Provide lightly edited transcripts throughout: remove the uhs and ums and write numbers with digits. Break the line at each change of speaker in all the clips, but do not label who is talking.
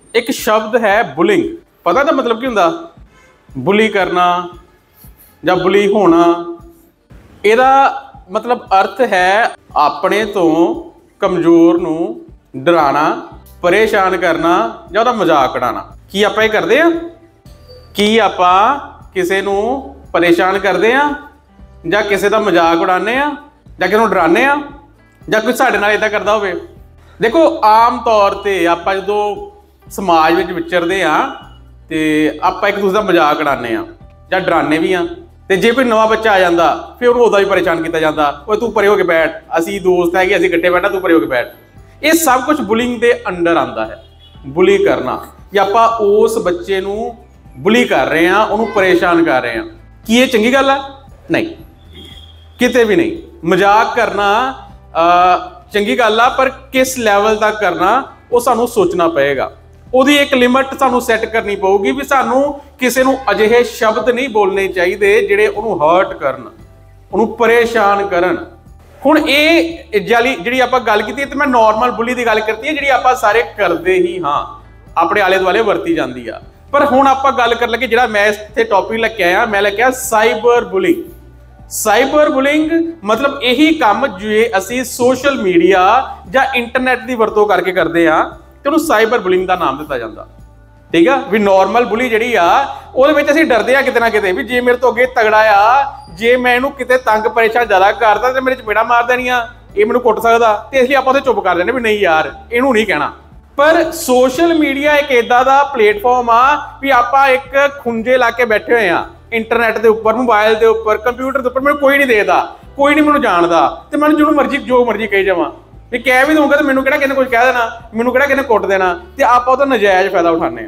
एक शब्द है बुलिंग। पता तो मतलब की हुंदा? बुली करना या बुली होना। ਇਹਦਾ मतलब अर्थ है अपने तो कमजोर नूं डराना, परेशान करना ਜਾਂ ਉਹਦਾ मजाक उड़ाना। ਕੀ ਆਪਾਂ ਇਹ ਕਰਦੇ ਆ? ਕੀ ਆਪਾਂ ਕਿਸੇ ਨੂੰ परेशान करते हैं ਜਾਂ ਕਿਸੇ ਦਾ मजाक उड़ाने ਆ ਜਾਂ ਕਿਸੇ ਨੂੰ डराने ਆ ਜਾਂ ਕੋਈ ਸਾਡੇ ਨਾਲ ਇਦਾਂ ਕਰਦਾ ਹੋਵੇ। देखो आम तौर पर आप जो समाज में विचरते हाँ तो आप एक दूसरे का मजाक उड़ाने या डराने भी हाँ। तो जे कोई नवा बच्चा आ जाता फिर उन्होंने उदा भी परेशान किया जाता, वो तू परे होके बैठ, असी दोस्त है कि असी इकट्ठे बैठा, तू परे होके बैठ। ये सब कुछ बुलिंग के अंडर आता है। बुली करना या आप उस बच्चे नूं बुली कर रहे हैं, उन्होंने परेशान कर रहे हैं। कि ये चंगी गल है? नहीं, किते भी नहीं। मजाक करना चंगी गल आ, पर किस लैवल तक करना वो सानू सोचना पएगा। ਉਹਦੀ एक लिमिट सानू सैट करनी पऊगी भी सानू किसी नूं अजिहे शब्द नहीं बोलने चाहिए ਜਿਹੜੇ ਉਹਨੂੰ हर्ट करन, ਉਹਨੂੰ परेशान करन। ਹੁਣ ਇਹ ਜਾਲੀ ਜਿਹੜੀ ਆਪਾਂ ਗੱਲ ਕੀਤੀ ਤੇ ਮੈਂ ਨਾਰਮਲ ਬੁਲੀ ਦੀ ਗੱਲ ਕਰਤੀ ਹੈ ਜਿਹੜੀ ਆਪਾਂ ਸਾਰੇ ਕਰਦੇ ਹੀ ਹਾਂ, ਆਪਣੇ ਆਲੇ ਦੁਆਲੇ ਵਰਤੀ ਜਾਂਦੀ ਆ। ਪਰ ਹੁਣ ਆਪਾਂ ਗੱਲ ਕਰਨ ਲੱਗੇ ਜਿਹੜਾ ਮੈਂ ਇੱਥੇ ਟੌਪਿਕ ਲੈ ਕੇ ਆਇਆ, ਮੈਂ ਲੈ ਕੇ ਆਇਆ ਸਾਈਬਰ ਬੁਲਿੰਗ। ਸਾਈਬਰ ਬੁਲਿੰਗ मतलब यही काम जे असी सोशल मीडिया ਜਾਂ इंटरनेट की वरतों करके करते हैं तो उन्होंने साइबर बुलिंग का नाम दिता जाता। ठीक है भी नॉर्मल बुली जी असी डरते हैं किते ना किते भी जे मेरे तो अगे तगड़ा आ, जे मैं इनू किते तंग परेशान ज़्यादा करता तो मेरे चपेड़ा मार देनिया, ये मैनू कुट सकता, तो इसलिए आप चुप कर देने भी नहीं यार इनू नहीं कहना। पर सोशल मीडिया एक इदा का प्लेटफॉर्म आ भी आप एक खुंजे ला के बैठे हुए हैं इंटरनेट के उपर, मोबाइल के उपर, कंप्यूटर के उपर। मैं कोई नहीं देखता, कोई नहीं मैं जानता, तो मैं जो मर्जी कही जावा भी कह भी दूंगा तो मैनू किहड़ा किहने कुछ कह देना, मैनू किहड़ा किहने कुट देना, तो आप उसदा नजायज़ फायदा उठाने।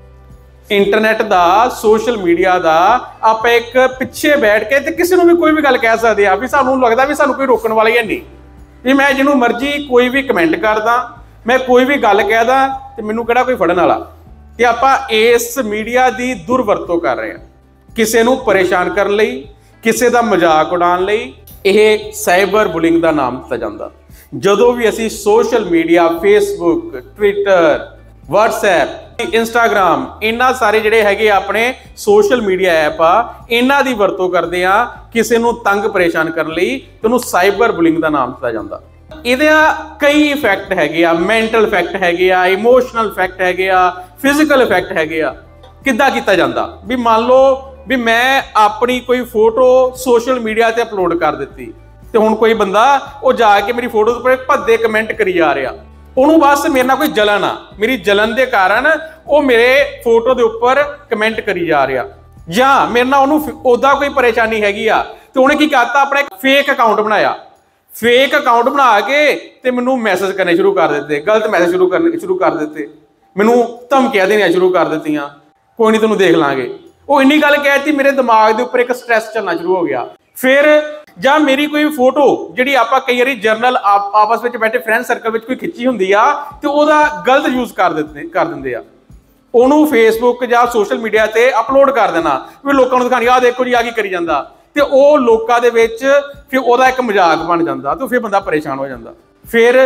इंटरनेट का सोशल मीडिया का आप एक पिछे बैठ के तो किसी भी कोई भी गल कह सकते हैं भी सानू लगता भी सानू कोई रोकने वाला ही नहीं भी मैं जिन्हों मर्जी कोई भी कमेंट करदा, मैं कोई भी गल कहदा तो मैनू किहड़ा कोई फड़न वाला। तो आप इस मीडिया की दुरवरतों कर रहे हैं किसी नूं परेशान करने लई, किसी का मजाक उड़ाउण लई। यह साइबर बुलिंग का नाम दिता जाता। जदों भी असी social media Facebook, Twitter, WhatsApp, Instagram इन्हां सारे जिहड़े हैगे अपने सोशल मीडिया ऐप आ इन्हां दी वरतों करदे आ किसी नूं तंग परेशान करने लई, तो उहनूं साइबर बुलिंग का नाम दिता जाता। ਇਹਦੇ कई इफैक्ट हैगे आ, मैंटल इफैक्ट हैगे आ, इमोशनल इफैक्ट हैगे आ, फिजिकल इफैक्ट हैगे आ। किद्दां कीता जांदा भी मान लो भी मैं अपनी कोई फोटो सोशल मीडिया ते अपलोड कर दी तो हुण कोई बंदा वो जाके मेरी फोटो पर भद्दे कमेंट करी जा रहा, उन्होंने बस मेरे नाल कोई जलन आ, मेरी जलन के कारण वो मेरे फोटो के उपर कमेंट करी जा रहा, या मेरे नाल उन्होंने उदा कोई परेशानी हैगी आ तो उन्हें की करता अपना एक फेक अकाउंट बनाया, फेक अकाउंट बना के ते मैनू मैसेज करने शुरू कर देते, गलत मैसेज शुरू कर देते, मैनू धमकियां देनियां शुरू कर दित्तियां, कोई नहीं तुहानूं देख लांगे। वो इन्नी गल कहती मेरे दिमाग के उपर एक स्ट्रैस चलना शुरू हो गया। फिर ਜਾਂ मेरी कोई फोटो जी आप कई बार जर्नल आपस में बैठे फ्रेंड सर्कल में कोई खिंची होंगी आ तो वह गलत यूज कर देंगे आ, उन्होंने फेसबुक या सोशल मीडिया से अपलोड कर देना भी लोगों को दिखानी आ देखो जी आ की करी जाता, तो वह लोगों के फिर वह एक मजाक बन जाता, तो फिर बंदा परेशान हो जाता। फिर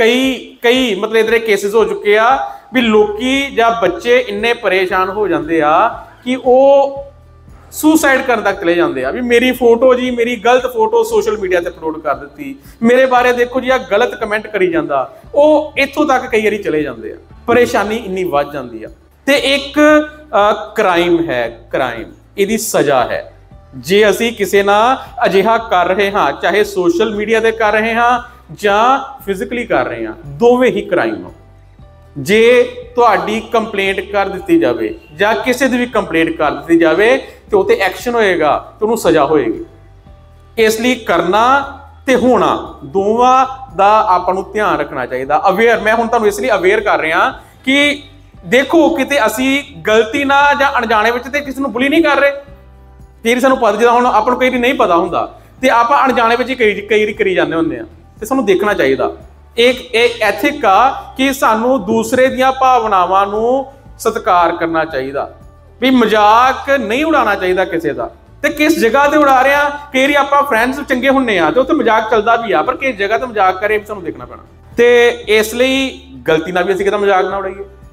कई मतलब इधर केसेस हो चुके आ भी लोग या बच्चे इन्ने परेशान हो जाते आ कि वह सुसाइड करने तक चले जाते हैं भी मेरी फोटो जी, मेरी गलत फोटो सोशल मीडिया से अपलोड कर दी, मेरे बारे देखो जी गलत कमेंट करी जाता, वो इत्थों तक कई बार चले जाते हैं। परेशानी इन्नी वध जाती है। तो एक क्राइम है, क्राइम इसकी सज़ा है जे असी किसी ना अजिहा कर रहे हाँ, चाहे सोशल मीडिया से कर रहे हाँ या फिजिकली कर रहे हैं, दोवें ही क्राइम हो। जे तुहाडी कंप्लेंट कर दी जाए या किसी की भी कंप्लेंट कर दी जाए तो उत्ते एक्शन होएगा, तो उन्होंने सज़ा होएगी। इसलिए करना ते होना दोवां दा आपां नूं ध्यान रखना चाहिए। अवेयर मैं हुण तुहानूं इसलिए अवेयर कर रहा कि देखो किते असी गलती ना या अणजाणे विच ते किसी नूं बुली नहीं कर रहे, कई सानूं पता जिद्दां हुण आपां नूं कई नहीं पता हुंदा ते आपां अणजाणे विच कई करी जांदे हुंदे आ, ते सानूं देखना चाहिए। एक एथिक आ कि सानू दूसरे दियां भावनावां नूं सत्कार करना चाहिए भी मजाक नहीं उड़ाना चाहिए किसी का। तो किस जगह से उड़ा रहे हैं, कई बार आप फ्रेंड्स चंगे होंगे आ तो उत्थे मजाक चलता भी आ, पर किस जगह तो मजाक करे सानू देखना पैना। तो इसलिए गलती ना भी असीं किसी मजाक ना उड़ाइए।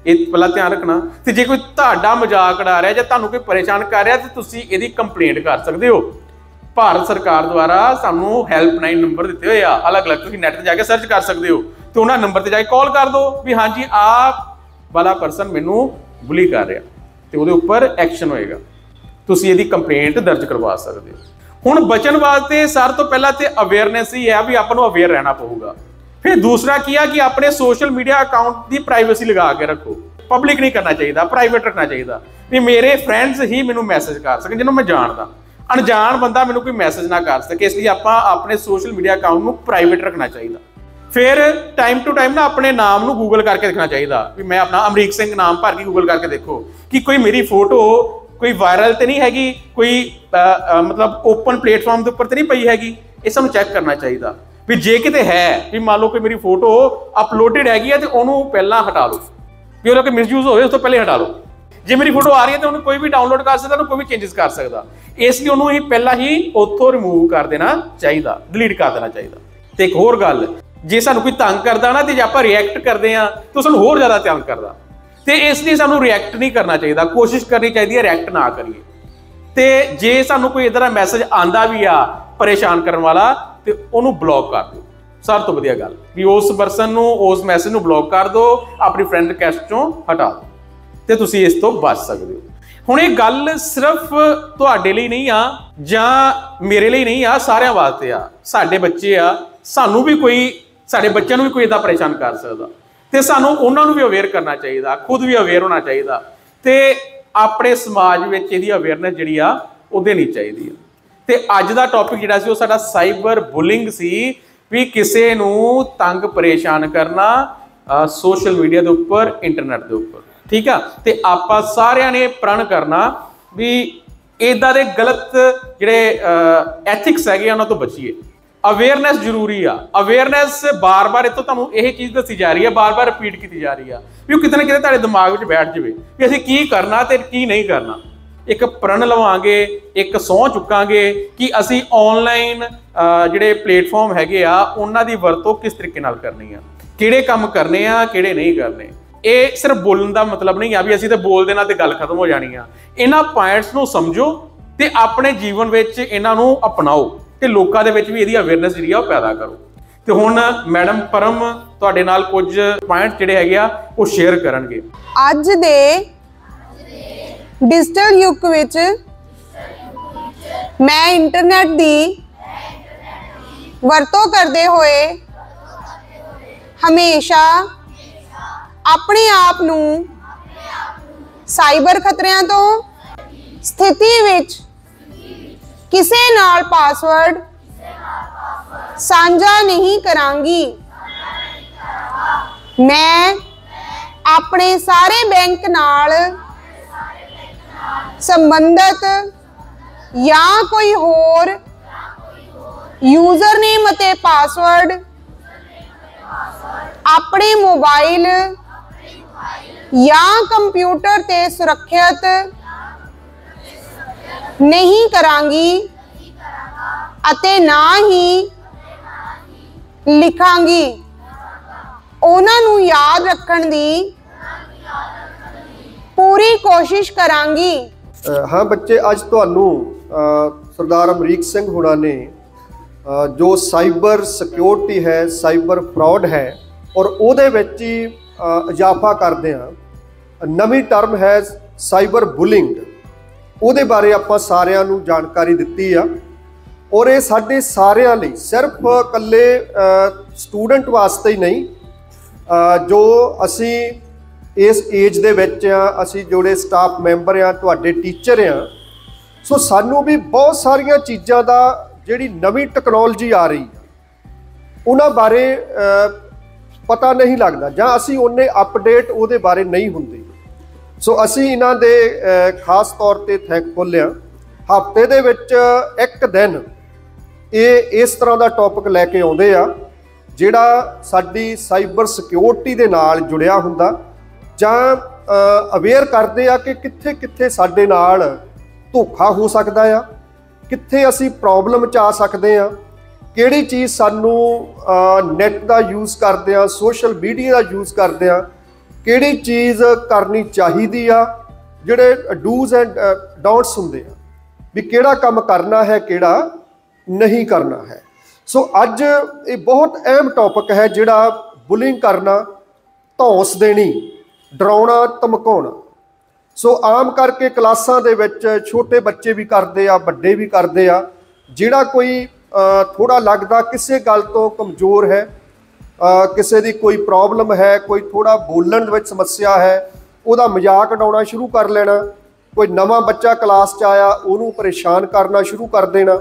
ਇਹ ਪਹਿਲਾਂ ਧਿਆਨ ਰੱਖਣਾ। ਤੇ ਜੇ ਕੋਈ ਤੁਹਾਡਾ ਮਜ਼ਾਕ ਉਡਾ ਰਿਹਾ ਜਾਂ ਤੁਹਾਨੂੰ ਕੋਈ ਪਰੇਸ਼ਾਨ ਕਰ ਰਿਹਾ ਤੇ ਤੁਸੀਂ ਇਹਦੀ ਕੰਪਲੇਂਟ ਕਰ ਸਕਦੇ ਹੋ। ਭਾਰਤ ਸਰਕਾਰ ਦੁਆਰਾ ਸਾਨੂੰ ਹੈਲਪਲਾਈਨ ਨੰਬਰ ਦਿੱਤੇ ਹੋਏ ਆ ਅਲੱਗ-ਅਲੱਗ, ਤੁਸੀਂ ਨੈਟ ਤੇ ਜਾ ਕੇ ਸਰਚ ਕਰ ਸਕਦੇ ਹੋ ਤੇ ਉਹਨਾਂ ਨੰਬਰ ਤੇ ਜਾ ਕੇ ਕਾਲ ਕਰ ਦਿਓ ਵੀ ਹਾਂਜੀ ਆਹ ਵਾਲਾ ਪਰਸਨ ਮੈਨੂੰ ਬੁਲੀ ਕਰ ਰਿਹਾ, ਤੇ ਉਹਦੇ ਉੱਪਰ ਐਕਸ਼ਨ ਹੋਏਗਾ। ਤੁਸੀਂ ਇਹਦੀ ਕੰਪਲੇਂਟ ਦਰਜ ਕਰਵਾ ਸਕਦੇ ਹੋ। ਹੁਣ ਬਚਣ ਵਾਸਤੇ ਸਾਰ ਤੋਂ ਪਹਿਲਾਂ ਤੇ ਅਵੇਅਰਨੈਸ ਹੀ ਹੈ ਵੀ ਆਪਾਂ ਨੂੰ ਅਵੇਅਰ ਰਹਿਣਾ ਪਊਗਾ। ਫਿਰ ਦੂਸਰਾ ਕੀ ਆ ਕਿ ਆਪਣੇ ਸੋਸ਼ਲ ਮੀਡੀਆ ਅਕਾਊਂਟ ਦੀ ਪ੍ਰਾਈਵੇਸੀ ਲਗਾ ਕੇ ਰੱਖੋ। ਪਬਲਿਕ ਨਹੀਂ ਕਰਨਾ ਚਾਹੀਦਾ, ਪ੍ਰਾਈਵੇਟ ਰੱਖਣਾ ਚਾਹੀਦਾ ਵੀ ਮੇਰੇ ਫਰੈਂਡਸ ਹੀ ਮੈਨੂੰ ਮੈਸੇਜ ਕਰ ਸਕਣ ਜਿਹਨੂੰ ਮੈਂ ਜਾਣਦਾ, ਅਣਜਾਣ ਬੰਦਾ ਮੈਨੂੰ ਕੋਈ ਮੈਸੇਜ ਨਾ ਕਰ ਸਕੇ। ਇਸ ਲਈ ਆਪਾਂ ਆਪਣੇ ਸੋਸ਼ਲ ਮੀਡੀਆ ਅਕਾਊਂਟ ਨੂੰ ਪ੍ਰਾਈਵੇਟ ਰੱਖਣਾ ਚਾਹੀਦਾ। ਫਿਰ ਟਾਈਮ ਟੂ ਟਾਈਮ ਨਾ ਆਪਣੇ ਨਾਮ ਨੂੰ ਗੂਗਲ ਕਰਕੇ ਦੇਖਣਾ ਚਾਹੀਦਾ ਵੀ ਮੈਂ ਆਪਣਾ ਅਮਰੀਕ ਸਿੰਘ ਨਾਮ ਭਰ ਕੇ ਗੂਗਲ ਕਰਕੇ ਦੇਖੋ ਕਿ ਕੋਈ ਮੇਰੀ ਫੋਟੋ ਕੋਈ ਵਾਇਰਲ ਤੇ ਨਹੀਂ ਹੈਗੀ, ਕੋਈ ਮਤਲਬ ਓਪਨ ਪਲੇਟਫਾਰਮ ਦੇ ਉੱਪਰ ਤੇ ਨਹੀਂ ਪਈ ਹੈਗੀ। ਇਹ ਸਾਨੂੰ ਚੈੱਕ ਕਰਨਾ ਚਾਹੀਦਾ ਵੀ ਜੇ ਕਿਤੇ ਹੈ ਵੀ ਮੰਨ ਲਓ ਕੋਈ ਮੇਰੀ ਫੋਟੋ ਅਪਲੋਡਡ ਹੈਗੀ ਹੈ ਤੇ ਉਹਨੂੰ ਪਹਿਲਾਂ ਹਟਾ ਲਓ ਵੀ ਉਹਦਾ ਕੋਈ ਮਿਸਯੂਜ਼ ਹੋਵੇ ਉਸ ਤੋਂ ਪਹਿਲੇ ਹਟਾ ਲਓ। ਜੇ ਮੇਰੀ ਫੋਟੋ ਆ ਰਹੀ ਹੈ ਤਾਂ ਉਹਨੂੰ ਕੋਈ ਵੀ ਡਾਊਨਲੋਡ ਕਰ ਸਕਦਾ, ਉਹਨੂੰ ਕੋਈ ਵੀ ਚੇਂਜਸ ਕਰ ਸਕਦਾ। ਇਸ ਲਈ ਉਹਨੂੰ ਹੀ ਪਹਿਲਾਂ ਹੀ ਉੱਥੋਂ ਰਿਮੂਵ ਕਰ ਦੇਣਾ ਚਾਹੀਦਾ, ਡਿਲੀਟ ਕਰ ਦੇਣਾ ਚਾਹੀਦਾ। ਤੇ ਇੱਕ ਹੋਰ ਗੱਲ, ਜੇ ਸਾਨੂੰ ਕੋਈ ਤੰਗ ਕਰਦਾ ਨਾ ਤੇ ਜੇ ਆਪਾਂ ਰਿਐਕਟ ਕਰਦੇ ਆ ਤਾਂ ਸਾਨੂੰ ਹੋਰ ਜ਼ਿਆਦਾ ਤੰਗ ਕਰਦਾ, ਤੇ ਇਸ ਲਈ ਸਾਨੂੰ ਰਿਐਕਟ ਨਹੀਂ ਕਰਨਾ ਚਾਹੀਦਾ। ਕੋਸ਼ਿਸ਼ ਕਰਨੀ ਚਾਹੀਦੀ ਹੈ ਰਿਐਕਟ ਨਾ ਕਰੀਏ। ਤੇ ਜੇ ਸਾਨੂੰ ਕੋਈ ਇਦਾਂ ਦਾ ਮੈਸੇਜ ਆਂਦਾ ਵੀ ਆ ਪਰੇਸ਼ਾਨ ਕਰਨ ਵਾਲਾ ਤੇ ਉਹਨੂੰ ਬਲੌਕ ਕਰ ਦਿਓ। ਸਭ ਤੋਂ ਵਧੀਆ ਗੱਲ ਵੀ ਉਸ ਪਰਸਨ ਨੂੰ ਉਸ ਮੈਸੇਜ ਨੂੰ ਬਲੌਕ ਕਰ ਦਿਓ, ਆਪਣੀ ਫਰੈਂਡ ਰਿਕੁਐਸਟ ਚੋਂ ਹਟਾ ਦਿਓ ਤੇ ਤੁਸੀਂ ਇਸ ਤੋਂ ਬਚ ਸਕਦੇ ਹੋ। ਹੁਣ ਇਹ ਗੱਲ ਸਿਰਫ ਤੁਹਾਡੇ ਲਈ ਨਹੀਂ ਆ ਜਾਂ ਮੇਰੇ ਲਈ ਨਹੀਂ ਆ, ਸਾਰਿਆਂ ਵਾਸਤੇ ਆ। ਸਾਡੇ ਬੱਚੇ ਆ, ਸਾਨੂੰ ਵੀ ਕੋਈ, ਸਾਡੇ ਬੱਚਿਆਂ ਨੂੰ ਵੀ ਕੋਈ ਇਦਾਂ ਪਰੇਸ਼ਾਨ ਕਰ ਸਕਦਾ ਤੇ ਸਾਨੂੰ ਉਹਨਾਂ ਨੂੰ ਵੀ ਅਵੇਅਰ ਕਰਨਾ ਚਾਹੀਦਾ, ਖੁਦ ਵੀ ਅਵੇਅਰ ਹੋਣਾ ਚਾਹੀਦਾ ਤੇ ਆਪਣੇ ਸਮਾਜ ਵਿੱਚ ਇਹਦੀ ਅਵੇਅਰਨੈਸ ਜਿਹੜੀ ਆ ਉਹ ਦੇਣੀ ਚਾਹੀਦੀ ਆ। ਤੇ ਅੱਜ ਦਾ ਟੌਪਿਕ ਜਿਹੜਾ ਸੀ ਉਹ ਸਾਡਾ ਸਾਈਬਰ ਬੁਲਿੰਗ ਸੀ ਵੀ ਕਿਸੇ ਨੂੰ ਤੰਗ ਪਰੇਸ਼ਾਨ ਕਰਨਾ ਸੋਸ਼ਲ ਮੀਡੀਆ ਦੇ ਉੱਪਰ, ਇੰਟਰਨੈਟ ਦੇ ਉੱਪਰ। ਠੀਕ ਆ, ਤੇ ਆਪਾਂ ਸਾਰਿਆਂ ਨੇ ਪ੍ਰਣ ਕਰਨਾ ਵੀ ਇਦਾਂ ਦੇ ਗਲਤ ਜਿਹੜੇ ਐਥਿਕਸ ਹੈਗੇ ਉਹਨਾਂ ਤੋਂ ਬਚੀਏ। ਅਵੇਅਰਨੈਸ ਜ਼ਰੂਰੀ ਆ। ਅਵੇਅਰਨੈਸ ਬਾਰ-ਬਾਰ ਇੱਥੋਂ ਤੁਹਾਨੂੰ ਇਹ ਚੀਜ਼ ਦੱਸੀ ਜਾ ਰਹੀ ਹੈ, ਬਾਰ-ਬਾਰ ਰਿਪੀਟ ਕੀਤੀ ਜਾ ਰਹੀ ਆ ਵੀ ਉਹ ਕਿਤੇ ਨਾ ਕਿਤੇ ਤੁਹਾਡੇ ਦਿਮਾਗ ਵਿੱਚ ਬੈਠ ਜਾਵੇ ਵੀ ਅਸੀਂ ਕੀ ਕਰਨਾ ਤੇ ਕੀ ਨਹੀਂ ਕਰਨਾ। ਇੱਕ ਪ੍ਰਣ ਲਵਾਂਗੇ, ਇੱਕ ਸਹੁੰ ਚੁੱਕਾਂਗੇ ਕਿ ਅਸੀਂ ਆਨਲਾਈਨ ਜਿਹੜੇ ਪਲੇਟਫਾਰਮ ਹੈਗੇ ਆ ਉਹਨਾਂ ਦੀ ਵਰਤੋਂ ਕਿਸ ਤਰੀਕੇ ਨਾਲ ਕਰਨੀ ਆ, ਕਿਹੜੇ ਕੰਮ ਕਰਨੇ ਆ, ਕਿਹੜੇ ਨਹੀਂ ਕਰਨੇ। ਇਹ ਸਿਰਫ ਬੋਲਣ ਦਾ ਮਤਲਬ ਨਹੀਂ ਆ ਵੀ ਅਸੀਂ ਤਾਂ ਬੋਲ ਦੇਣਾ ਤੇ ਗੱਲ ਖਤਮ ਹੋ ਜਾਣੀ ਆ। ਇਹਨਾਂ ਪੁਆਇੰਟਸ ਨੂੰ ਸਮਝੋ ਤੇ ਆਪਣੇ ਜੀਵਨ ਵਿੱਚ ਇਹਨਾਂ ਨੂੰ ਅਪਣਾਓ ਤੇ ਲੋਕਾਂ ਦੇ ਵਿੱਚ ਵੀ ਇਹਦੀ ਅਵੇਅਰਨੈਸ ਜਿਹੜੀ ਆ ਉਹ ਪੈਦਾ ਕਰੋ। ਤੇ ਹੁਣ ਮੈਡਮ ਪਰਮ ਤੁਹਾਡੇ ਨਾਲ ਕੁਝ ਪੁਆਇੰਟ ਜਿਹੜੇ ਹੈਗੇ ਆ ਉਹ ਸ਼ੇਅਰ ਕਰਨਗੇ।
ਅੱਜ ਦੇ ਡਿਜੀਟਲ ਯੁੱਗ ਵਿੱਚ ਮੈਂ ਇੰਟਰਨੈਟ ਦੀ ਵਰਤੋਂ ਕਰਦੇ ਹੋਏ ਹਮੇਸ਼ਾ ਆਪਣੇ ਆਪ ਨੂੰ ਸਾਈਬਰ ਖਤਰਿਆਂ ਤੋਂ, ਸਥਿਤੀ ਵਿੱਚ ਕਿਸੇ ਨਾਲ ਪਾਸਵਰਡ ਸਾਂਝਾ ਨਹੀਂ ਕਰਾਂਗੀ। ਮੈਂ ਆਪਣੇ ਸਾਰੇ ਬੈਂਕ ਨਾਲ ਸੰਬੰਧਿਤ ਜਾਂ ਕੋਈ ਹੋਰ ਯੂਜ਼ਰ ਨੇਮ ਅਤੇ ਪਾਸਵਰਡ ਆਪਣੇ ਮੋਬਾਈਲ ਜਾਂ ਕੰਪਿਊਟਰ ਤੇ ਸੁਰੱਖਿਅਤ ਨਹੀਂ ਕਰਾਂਗੀ ਅਤੇ ਨਾ ਹੀ ਲਿਖਾਂਗੀ। ਉਹਨਾਂ ਨੂੰ ਯਾਦ ਰੱਖਣ ਦੀ ਪੂਰੀ ਕੋਸ਼ਿਸ਼ ਕਰਾਂਗੀ।
हाँ बच्चे, अज तुहानू सरदार अमरीक सिंह हुणा ने जो साइबर सिक्योरिटी है, साइबर फ्रॉड है और ਉਹਦੇ ਵਿੱਚ ਹੀ ਇਜ਼ਾਫਾ ਕਰਦੇ ਹਾਂ ਨਵੀਂ ਟਰਮ ਹੈ ਸਾਈਬਰ ਬੁਲਿੰਗ। ਉਹਦੇ ਬਾਰੇ ਆਪਾਂ ਸਾਰਿਆਂ ਨੂੰ ਜਾਣਕਾਰੀ ਦਿੱਤੀ ਆ ਔਰ ਇਹ ਸਾਡੇ ਸਾਰਿਆਂ ਲਈ, ਸਿਰਫ ਇਕੱਲੇ ਸਟੂਡੈਂਟ ਵਾਸਤੇ ਹੀ ਨਹੀਂ, ਜੋ ਅਸੀਂ ਇਸ ਏਜ ਦੇ ਵਿੱਚ ਆ, ਅਸੀਂ ਜਿਹੜੇ ਸਟਾਫ ਮੈਂਬਰ ਆ, ਤੁਹਾਡੇ ਟੀਚਰ ਆ, ਸੋ ਸਾਨੂੰ ਵੀ ਬਹੁਤ ਸਾਰੀਆਂ ਚੀਜ਼ਾਂ ਦਾ ਜਿਹੜੀ ਨਵੀਂ ਟੈਕਨੋਲੋਜੀ ਆ ਰਹੀ ਆ ਉਹਨਾਂ ਬਾਰੇ ਪਤਾ ਨਹੀਂ ਲੱਗਦਾ ਜਾਂ ਅਸੀਂ ਉਹਨੇ ਅਪਡੇਟ ਉਹਦੇ ਬਾਰੇ ਨਹੀਂ ਹੁੰਦੇ। ਸੋ ਅਸੀਂ ਇਹਨਾਂ ਦੇ ਖਾਸ ਤੌਰ ਤੇ ਥੈਂਕਫੁਲ ਆ। ਹਫ਼ਤੇ ਦੇ ਵਿੱਚ ਇੱਕ ਦਿਨ ਇਹ ਇਸ ਤਰ੍ਹਾਂ ਦਾ ਟੌਪਿਕ ਲੈ ਕੇ ਆਉਂਦੇ ਆ ਜਿਹੜਾ ਸਾਡੀ ਸਾਈਬਰ ਸਿਕਿਉਰਿਟੀ ਦੇ ਨਾਲ ਜੁੜਿਆ ਹੁੰਦਾ ਜਾਂ ਅਵੇਅਰ ਕਰਦੇ ਆ ਕਿ ਕਿੱਥੇ ਕਿੱਥੇ ਸਾਡੇ ਨਾਲ ਧੋਖਾ ਹੋ ਸਕਦਾ ਆ, ਕਿੱਥੇ ਅਸੀਂ ਪ੍ਰੋਬਲਮ 'ਚ ਆ ਸਕਦੇ ਆ, ਕਿਹੜੀ ਚੀਜ਼ ਸਾਨੂੰ ਨੈੱਟ ਦਾ ਯੂਜ਼ ਕਰਦੇ ਆ, ਸੋਸ਼ਲ ਮੀਡੀਆ ਦਾ ਯੂਜ਼ ਕਰਦੇ ਆ, ਕਿਹੜੀ ਚੀਜ਼ ਕਰਨੀ ਚਾਹੀਦੀ ਆ, ਜਿਹੜੇ ਡੂਜ਼ ਐਂਡ ਡੋਂਟਸ ਹੁੰਦੇ ਆ ਵੀ ਕਿਹੜਾ ਕੰਮ ਕਰਨਾ ਹੈ ਕਿਹੜਾ ਨਹੀਂ ਕਰਨਾ ਹੈ। ਸੋ ਅੱਜ ਇਹ ਬਹੁਤ ਅਹਿਮ ਟੌਪਿਕ ਹੈ ਜਿਹੜਾ ਬੁਲਿੰਗ ਕਰਨਾ, ਧੌਂਸ ਦੇਣੀ, ਡਰਾਉਣਾ, ਧਮਕਾਉਣਾ। ਸੋ ਆਮ ਕਰਕੇ ਕਲਾਸਾਂ ਦੇ ਵਿੱਚ ਛੋਟੇ ਬੱਚੇ ਵੀ ਕਰਦੇ ਆ, ਵੱਡੇ ਵੀ ਕਰਦੇ ਆ। ਜਿਹੜਾ ਕੋਈ ਥੋੜਾ ਲੱਗਦਾ ਕਿਸੇ ਗੱਲ ਤੋਂ ਕਮਜ਼ੋਰ ਹੈ, ਕਿਸੇ ਦੀ ਕੋਈ ਪ੍ਰੋਬਲਮ ਹੈ, ਕੋਈ ਥੋੜਾ ਬੋਲਣ ਦੇ ਵਿੱਚ ਸਮੱਸਿਆ ਹੈ, ਉਹਦਾ ਮਜ਼ਾਕ ਉਡਾਉਣਾ ਸ਼ੁਰੂ ਕਰ ਲੈਣਾ। ਕੋਈ ਨਵਾਂ ਬੱਚਾ ਕਲਾਸ 'ਚ ਆਇਆ ਉਹਨੂੰ ਪਰੇਸ਼ਾਨ ਕਰਨਾ ਸ਼ੁਰੂ ਕਰ ਦੇਣਾ।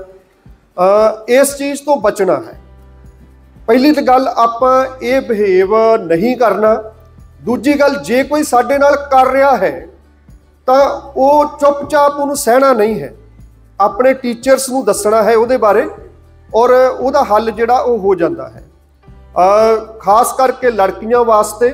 ਇਸ ਚੀਜ਼ ਤੋਂ ਬਚਣਾ ਹੈ। ਪਹਿਲੀ ਤਾਂ ਗੱਲ ਆਪਾਂ ਇਹ ਬਿਹੇਵ ਨਹੀਂ ਕਰਨਾ। ਦੂਜੀ ਗੱਲ, ਜੇ ਕੋਈ ਸਾਡੇ ਨਾਲ ਕਰ ਰਿਹਾ ਹੈ ਤਾਂ ਉਹ ਚੁੱਪਚਾਪ ਉਹਨੂੰ ਸਹਿਣਾ ਨਹੀਂ ਹੈ, ਆਪਣੇ ਟੀਚਰਸ ਨੂੰ ਦੱਸਣਾ ਹੈ ਉਹਦੇ ਬਾਰੇ, ਔਰ ਉਹਦਾ ਹੱਲ ਜਿਹੜਾ ਉਹ ਹੋ ਜਾਂਦਾ ਹੈ। ਖਾਸ ਕਰਕੇ ਲੜਕੀਆਂ ਵਾਸਤੇ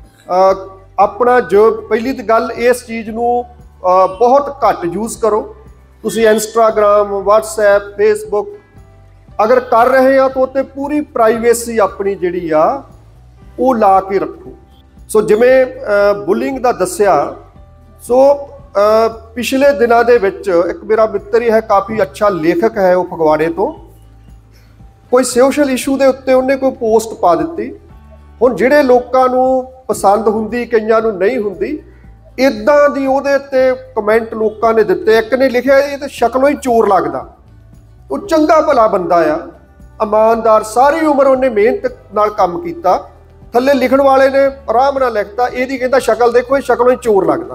ਆਪਣਾ ਜੋ ਪਹਿਲੀ ਤਾਂ ਗੱਲ, ਇਸ ਚੀਜ਼ ਨੂੰ ਬਹੁਤ ਘੱਟ ਯੂਜ਼ ਕਰੋ। ਤੁਸੀਂ ਇੰਸਟਾਗ੍ਰਾਮ, ਵਟਸਐਪ, ਫੇਸਬੁੱਕ ਅਗਰ ਕਰ ਰਹੇ ਆ ਤਾਂ ਉੱਤੇ ਪੂਰੀ ਪ੍ਰਾਈਵੇਸੀ ਆਪਣੀ ਜਿਹੜੀ ਆ ਉਹ ਲਾ ਕੇ ਰੱਖੋ। ਸੋ ਜਿਵੇਂ ਬੁਲਿੰਗ ਦਾ ਦੱਸਿਆ, ਸੋ ਪਿਛਲੇ ਦਿਨਾਂ ਦੇ ਵਿੱਚ ਇੱਕ ਮੇਰਾ ਮਿੱਤਰ ਹੀ ਹੈ, ਕਾਫੀ ਅੱਛਾ ਲੇਖਕ ਹੈ ਉਹ ਫਗਵਾੜੇ ਤੋਂ, ਕੋਈ ਸੋਸ਼ਲ ਇਸ਼ੂ ਦੇ ਉੱਤੇ ਉਹਨੇ ਕੋਈ ਪੋਸਟ ਪਾ ਦਿੱਤੀ। ਹੁਣ ਜਿਹੜੇ ਲੋਕਾਂ ਨੂੰ ਪਸੰਦ ਹੁੰਦੀ, ਕਈਆਂ ਨੂੰ ਨਹੀਂ ਹੁੰਦੀ, ਇੱਦਾਂ ਦੀ ਉਹਦੇ ਉੱਤੇ ਕਮੈਂਟ ਲੋਕਾਂ ਨੇ ਦਿੱਤੇ। ਇੱਕ ਨੇ ਲਿਖਿਆ, ਇਹ ਤਾਂ ਸ਼ਕਲੋਂ ਹੀ ਚੋਰ ਲੱਗਦਾ। ਉਹ ਚੰਗਾ ਭਲਾ ਬੰਦਾ ਆ, ਇਮਾਨਦਾਰ, ਸਾਰੀ ਉਮਰ ਉਹਨੇ ਮਿਹਨਤ ਨਾਲ ਕੰਮ ਕੀਤਾ। ਥੱਲੇ ਲਿਖਣ ਵਾਲੇ ਨੇ ਆਰਾਮ ਨਾਲ ਲਿਖਤਾ, ਇਹਦੀ ਕਹਿੰਦਾ ਸ਼ਕਲ ਦੇਖੋ, ਇਹ ਸ਼ਕਲੋਂ ਹੀ ਚੋਰ ਲੱਗਦਾ।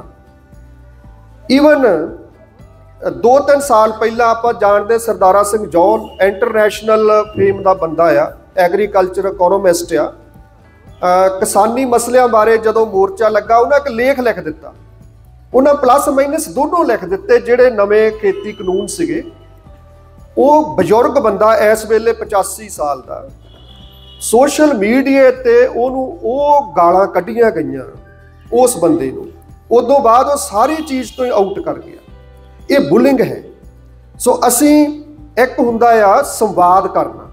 ਈਵਨ 2-3 ਸਾਲ ਪਹਿਲਾਂ ਆਪਾਂ ਜਾਣਦੇ ਸਰਦਾਰਾ ਸਿੰਘ ਜੌਨ, ਇੰਟਰਨੈਸ਼ਨਲ ਫੇਮ ਦਾ ਬੰਦਾ ਆ, ਐਗਰੀਕਲਚਰ ਇਕੋਨੋਮਿਸਟ ਆ। ਕਿਸਾਨੀ ਮਸਲਿਆਂ ਬਾਰੇ ਜਦੋਂ ਮੋਰਚਾ ਲੱਗਾ, ਉਹਨਾਂ ਇੱਕ ਲੇਖ ਲਿਖ ਦਿੱਤਾ। ਉਹਨਾਂ ਪਲੱਸ ਮਾਈਨਸ ਦੋਨੋਂ ਲਿਖ ਦਿੱਤੇ। ਜਿਹੜੇ ਨਵੇਂ ਖੇਤੀ ਕਾਨੂੰਨ ਸੀਗੇ, ਉਹ ਬਜ਼ੁਰਗ ਬੰਦਾ ਇਸ ਵੇਲੇ 85 ਸਾਲ ਦਾ, ਸੋਸ਼ਲ ਮੀਡੀਆ ਤੇ ਉਹਨੂੰ ਉਹ ਗਾਲਾਂ ਕੱਢੀਆਂ ਗਈਆਂ ਉਸ ਬੰਦੇ ਨੂੰ। ਉਦੋਂ ਬਾਅਦ ਉਹ ਸਾਰੀ ਚੀਜ਼ ਤੋਂ ਹੀ ਆਊਟ ਕਰ ਗਿਆ। ਇਹ ਬੁਲਿੰਗ ਹੈ। ਸੋ ਅਸੀਂ, ਇੱਕ ਹੁੰਦਾ ਆ ਸੰਵਾਦ ਕਰਨਾ,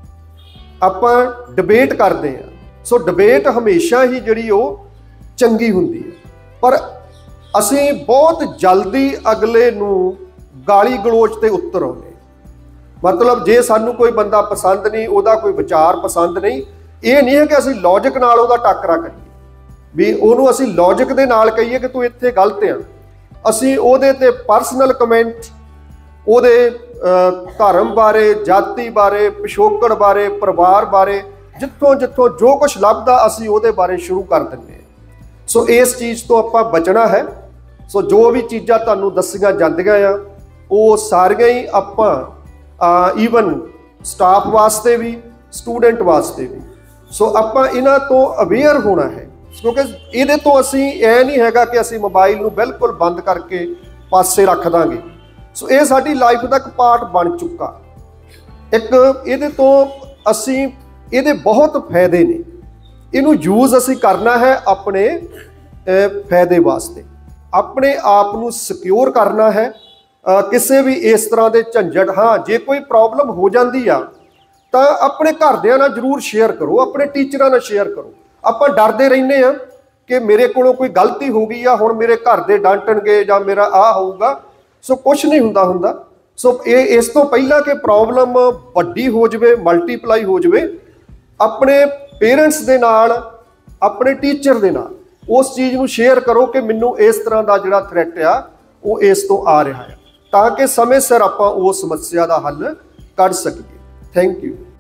ਆਪਾਂ ਡਿਬੇਟ ਕਰਦੇ ਆ। ਸੋ ਡਿਬੇਟ ਹਮੇਸ਼ਾ ਹੀ ਜਿਹੜੀ ਉਹ ਚੰਗੀ ਹੁੰਦੀ ਹੈ, ਪਰ ਅਸੀਂ ਬਹੁਤ ਜਲਦੀ ਅਗਲੇ ਨੂੰ ਗਾਲੀ ਗਲੋਚ ਤੇ ਉਤਰ ਆਉਂਦੇ। ਮਤਲਬ ਜੇ ਸਾਨੂੰ ਕੋਈ ਬੰਦਾ ਪਸੰਦ ਨਹੀਂ, ਉਹਦਾ ਕੋਈ ਵਿਚਾਰ ਪਸੰਦ ਨਹੀਂ, ਇਹ ਨਹੀਂ ਹੈ ਕਿ ਅਸੀਂ ਲੌਜਿਕ ਨਾਲ ਉਹਦਾ ਟਾਕਰਾ ਕਰੀਏ, ਵੀ ਉਹਨੂੰ ਅਸੀਂ ਲੌਜਿਕ ਦੇ ਨਾਲ ਕਹੀਏ ਕਿ ਤੂੰ ਇੱਥੇ ਗਲਤ ਆ। ਅਸੀਂ ਉਹਦੇ ਤੇ ਪਰਸਨਲ ਕਮੈਂਟ, ਉਹਦੇ ਧਰਮ ਬਾਰੇ, ਜਾਤੀ ਬਾਰੇ, ਪਿਛੋਕੜ ਬਾਰੇ, ਪਰਿਵਾਰ ਬਾਰੇ, ਜਿੱਥੋਂ ਜਿੱਥੋਂ ਜੋ ਕੁਝ ਲੱਭਦਾ ਅਸੀਂ ਉਹਦੇ ਬਾਰੇ ਸ਼ੁਰੂ ਕਰ ਦਿੰਦੇ ਹਾਂ। ਸੋ ਇਸ ਚੀਜ਼ ਤੋਂ ਆਪਾਂ ਬਚਣਾ ਹੈ। ਸੋ ਜੋ ਵੀ ਚੀਜ਼ਾਂ ਤੁਹਾਨੂੰ ਦੱਸੀਆਂ ਜਾਂਦੀਆਂ ਆ, ਉਹ ਸਾਰੀਆਂ ਹੀ ਆਪਾਂ ਈਵਨ ਸਟਾਫ ਵਾਸਤੇ ਵੀ, ਸਟੂਡੈਂਟ ਵਾਸਤੇ ਵੀ, ਸੋ ਆਪਾਂ ਇਹਨਾਂ ਤੋਂ ਅਵੇਅਰ ਹੋਣਾ ਹੈ। ਕਿਉਂਕਿ ਇਹਦੇ ਤੋਂ ਅਸੀਂ ਇਹ ਨਹੀਂ ਹੈਗਾ ਕਿ ਅਸੀਂ ਮੋਬਾਈਲ ਨੂੰ ਬਿਲਕੁਲ ਬੰਦ ਕਰਕੇ ਪਾਸੇ ਰੱਖ ਦਾਂਗੇ। ਸੋ ਇਹ ਸਾਡੀ ਲਾਈਫ ਦਾ ਇੱਕ ਪਾਰਟ ਬਣ ਚੁੱਕਾ। ਇੱਕ ਇਹਦੇ ਤੋਂ ਅਸੀਂ, ਇਹਦੇ ਬਹੁਤ ਫਾਇਦੇ ਨੇ, ਇਹਨੂੰ ਯੂਜ਼ ਅਸੀਂ ਕਰਨਾ ਹੈ ਆਪਣੇ ਫਾਇਦੇ ਵਾਸਤੇ। ਆਪਣੇ ਆਪ ਨੂੰ ਸਿਕਿਉਰ ਕਰਨਾ ਹੈ ਕਿਸੇ ਵੀ ਇਸ ਤਰ੍ਹਾਂ ਦੇ ਝੰਜਟ। ਹਾਂ, ਜੇ ਕੋਈ ਪ੍ਰੋਬਲਮ ਹੋ ਜਾਂਦੀ ਆ ਤਾਂ ਆਪਣੇ ਘਰਦਿਆਂ ਨਾਲ ਜ਼ਰੂਰ ਸ਼ੇਅਰ ਕਰੋ, ਆਪਣੇ ਟੀਚਰਾਂ ਨਾਲ ਸ਼ੇਅਰ ਕਰੋ। ਆਪਾਂ ਡਰਦੇ ਰਹਿੰਦੇ ਆ ਕਿ ਮੇਰੇ ਕੋਲੋਂ ਕੋਈ ਗਲਤੀ ਹੋ ਗਈ ਆ, ਹੁਣ ਮੇਰੇ ਘਰ ਦੇ ਡਾਂਟਣਗੇ ਜਾਂ ਮੇਰਾ ਆਹ ਹੋਊਗਾ। ਸੋ ਕੁਛ ਨਹੀਂ ਹੁੰਦਾ। ਸੋ ਇਹ ਇਸ ਤੋਂ ਪਹਿਲਾਂ ਕਿ ਪ੍ਰੋਬਲਮ ਵੱਡੀ ਹੋ ਜਾਵੇ, ਮਲਟੀਪਲਾਈ ਹੋ ਜਾਵੇ, ਆਪਣੇ ਪੇਰੈਂਟਸ ਦੇ ਨਾਲ, ਆਪਣੇ ਟੀਚਰ ਦੇ ਨਾਲ ਉਸ ਚੀਜ਼ ਨੂੰ ਸ਼ੇਅਰ ਕਰੋ ਕਿ ਮੈਨੂੰ ਇਸ ਤਰ੍ਹਾਂ ਦਾ ਜਿਹੜਾ ਥ੍ਰੈਟ ਆ ਉਹ ਇਸ ਤੋਂ ਆ ਰਿਹਾ ਹੈ, ਤਾਂ ਕਿ ਸਮੇਂ ਸਿਰ ਆਪਾਂ ਉਸ ਸਮੱਸਿਆ ਦਾ ਹੱਲ ਕੱਢ ਸਕੀਏ। Thank you.